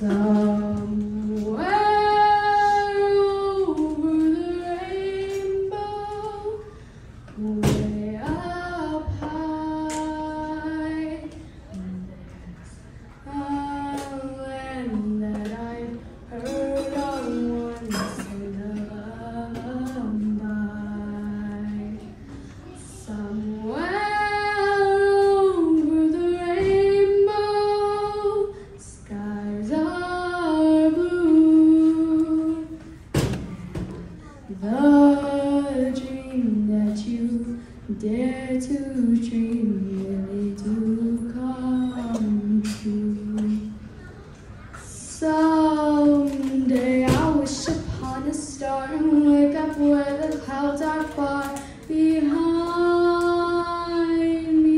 way up high. There's a land that I've heard of once in a lullaby. Somewhere over the rainbow, skies are blue. The dream that you dare to dream really do come true. Someday I'll wish upon a star and wake up where the clouds are far behind me,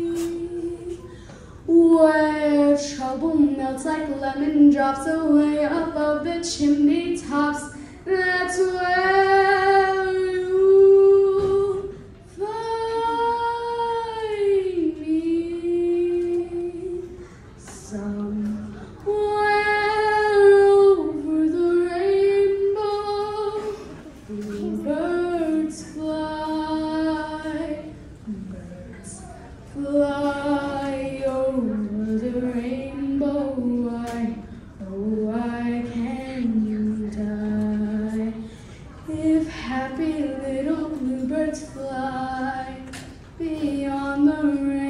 where trouble melts like lemon drops away above the chimney tops. That's where you'll find me. Somewhere over the rainbow, birds fly. Birds fly over the rainbow. Why can you die? If happy little bluebirds fly beyond the rainbow.